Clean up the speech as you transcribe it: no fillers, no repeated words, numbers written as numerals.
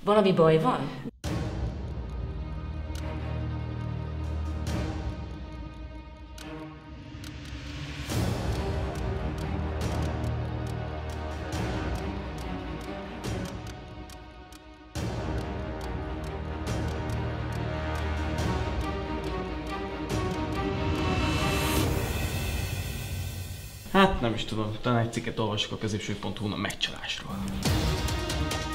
Valami baj van? Hát nem is tudom, talán egy cikket olvasok a középső.hu-n a meccsalásról.